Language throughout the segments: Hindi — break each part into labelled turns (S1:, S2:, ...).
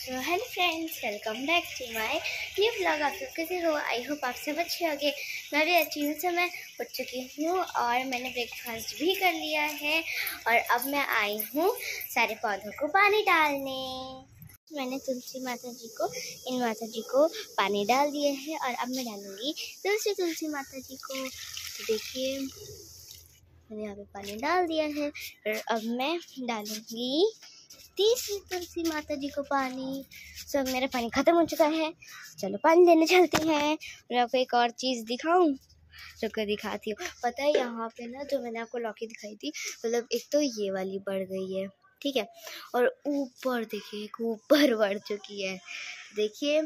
S1: तो hello friends, welcome back to my new blog. आप लोग कैसे हो? आई होप आप सब अच्छे होंगे। मैं भी अच्छी हूँ। तो मैं उठ चुकी हूँ और मैंने ब्रेकफास्ट भी कर लिया है और अब मैं आई हूँ सारे पौधों को पानी डालने। मैंने तुलसी माता जी को पानी डाल दिए है और अब मैं डालूंगी तुलसी माता जी को। तो देखिए मैंने यहाँ पे पानी डाल दिया है और अब मैं डालूंगी तीसरी तुलसी माता जी को पानी। सब मेरा पानी खत्म हो चुका है। चलो पानी लेने चलते हैं। और आपको एक और चीज़ दिखाऊं, रुको दिखाती हूँ। पता है यहाँ पे ना जो मैंने आपको लौकी दिखाई थी, मतलब एक तो ये वाली बढ़ गई है, ठीक है, और ऊपर देखिए एक ऊपर बढ़ चुकी है। देखिए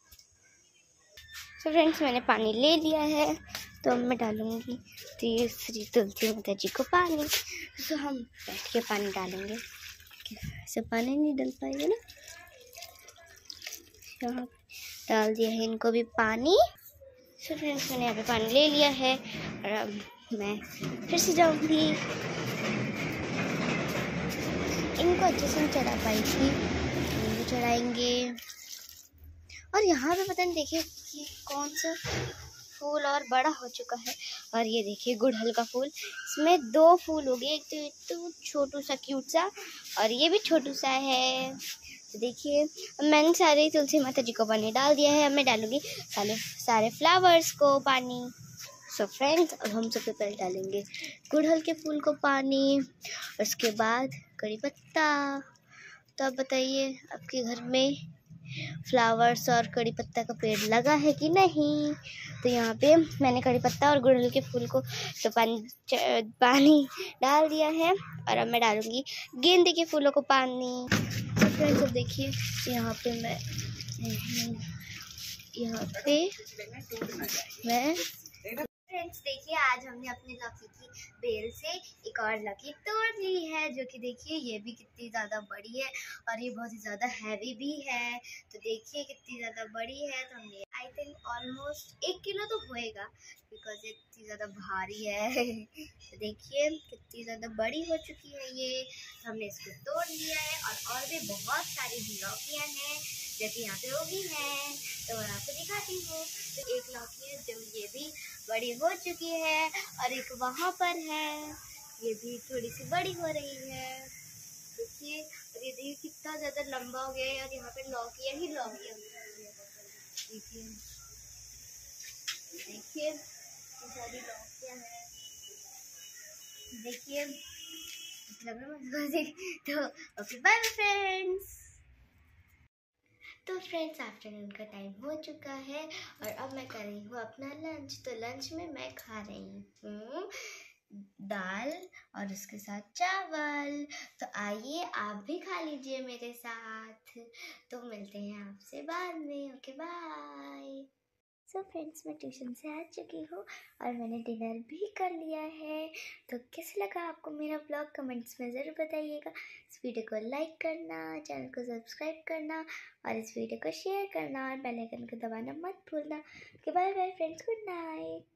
S1: तो फ्रेंड्स मैंने पानी ले लिया है, तो अब मैं डालूंगी तीसरी तुलसी माता जी को पानी। तो हम बैठ के पानी डालेंगे, ऐसे पानी नहीं डल पाएगा ना। यहाँ डाल दिया है इनको भी पानी। तो फ्रेंड्स मैंने यहाँ पे पानी ले लिया है और अब मैं फिर से जाऊँगी। इनको अच्छे से चढ़ा पाई थी, इनको चढ़ाएंगे। और यहाँ पे पता नहीं देखिए कि कौन सा फूल और बड़ा हो चुका है। और ये देखिए गुड़हल का फूल, इसमें दो फूल हो गए, एक तो छोटू सा क्यूट सा और ये भी छोटू सा है। तो देखिए मैंने सारे तुलसी माता जी को पानी डाल दिया है। अब मैं डालूंगी सारे फ्लावर्स को पानी। सो फ्रेंड्स अब हम सबसे पहले डालेंगे गुड़हल के फूल को पानी, उसके बाद कड़ी पत्ता। तो आप बताइए आपके घर में फ्लावर्स और कड़ी पत्ता का पेड़ लगा है कि नहीं। तो यहाँ पे मैंने कड़ी पत्ता और गुड़हल के फूल को तो पानी डाल दिया है और अब मैं डालूंगी गेंदे के फूलों को पानी। तो फ्रेंड्स अब देखिए यहाँ पे मैं फ्रेंड्स देखिए आज हमने अपनी लौकी की बेल से एक और लौकी तोड़ ली है, जो कि देखिए ये भी कितनी ज़्यादा बड़ी है और ये बहुत ही ज़्यादा हैवी भी है। तो देखिए कितनी ज़्यादा बड़ी है। तो हमने आई थिंक ऑलमोस्ट 1 किलो तो होएगा, बिकॉज ये इतनी ज़्यादा भारी है। तो देखिए कितनी ज़्यादा बड़ी हो चुकी है ये। तो हमने इसको तोड़ लिया है और भी बहुत सारी लौकियाँ हैं जो कि यहाँ पे होगी हैं, तो मैं आपको दिखाती हूँ। तो एक लौकी है जो ये भी बड़ी हो चुकी है और एक वहाँ पर है, ये भी थोड़ी सी बड़ी हो रही है। देखिए और ये देखिए कितना ज़्यादा लंबा हो गया है और यहाँ पे लौकियाँ ही लौकियाँ। देखिए देखिए सारी लौकियाँ हैं। देखिए तो ओके बाय फ्रेंड्स। तो फ्रेंड्स आफ्टरनून का टाइम हो चुका है और अब मैं कर रही हूँ अपना लंच। तो लंच में मैं खा रही हूँ दाल और उसके साथ चावल। तो आइए आप भी खा लीजिए मेरे साथ। तो मिलते हैं आपसे बाद में। Okay bye. सो फ्रेंड्स मैं ट्यूशन से आ चुकी हूँ और मैंने डिनर भी कर लिया है। तो कैसा लगा आपको मेरा ब्लॉग कमेंट्स में ज़रूर बताइएगा। इस वीडियो को लाइक करना, चैनल को सब्सक्राइब करना और इस वीडियो को शेयर करना और बेल आइकन को दबाना मत भूलना। Okay bye bye friends, good night.